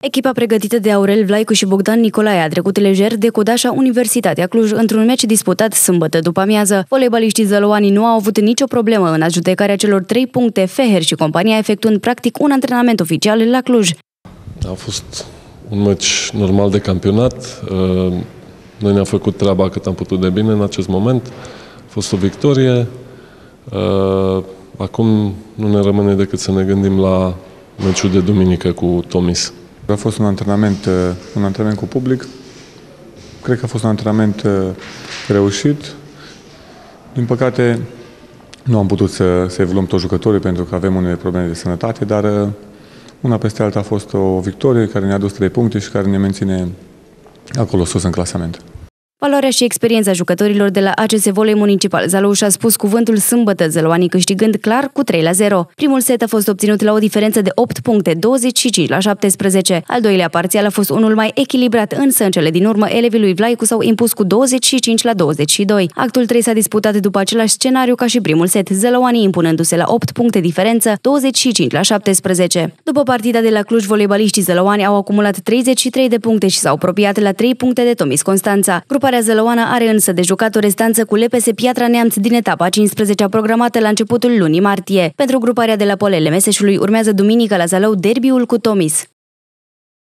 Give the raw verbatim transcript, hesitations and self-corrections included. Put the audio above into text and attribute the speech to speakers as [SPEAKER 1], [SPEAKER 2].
[SPEAKER 1] Echipa pregătită de Aurel Vlaicu și Bogdan Nicolae a trecut lejer de Codașa Universitatea Cluj într-un meci disputat sâmbătă după amiază. Voleibaliștii zălăoanii nu au avut nicio problemă în adjudecarea celor trei puncte, Feher și compania efectuând practic un antrenament oficial la Cluj.
[SPEAKER 2] A fost un meci normal de campionat. Noi ne-am făcut treaba cât am putut de bine în acest moment. A fost o victorie. Acum nu ne rămâne decât să ne gândim la meciul de duminică cu Tomis.
[SPEAKER 3] A fost un antrenament, un antrenament cu public. Cred că a fost un antrenament reușit. Din păcate, nu am putut să, să evoluăm toți jucătorii pentru că avem unele probleme de sănătate, dar una peste alta a fost o victorie care ne-a dus trei puncte și care ne menține acolo sus în clasament.
[SPEAKER 1] Valoarea și experiența jucătorilor de la A C S Volei Municipal Zalăuș a spus cuvântul sâmbătă, zălăoanii câștigând clar cu trei la zero. Primul set a fost obținut la o diferență de opt puncte, douăzeci și cinci la șaptesprezece. Al doilea parțial a fost unul mai echilibrat, însă în cele din urmă elevii lui Vlaicu s-au impus cu douăzeci și cinci la douăzeci și doi. Actul trei s-a disputat după același scenariu ca și primul set, zălăoanii impunându-se la opt puncte diferență, douăzeci și cinci la șaptesprezece. După partida de la Cluj, voleibaliștii zălăoani au acumulat treizeci și trei de puncte și s-au apropiat la trei puncte de Tomis Constanța. Gruparea zălăoană are însă de jucat o restanță cu L P S Piatra Neamț din etapa a cincisprezecea programată la începutul lunii martie. Pentru gruparea de la Polele Meseșului urmează duminică la Zalău derbiul cu Tomis.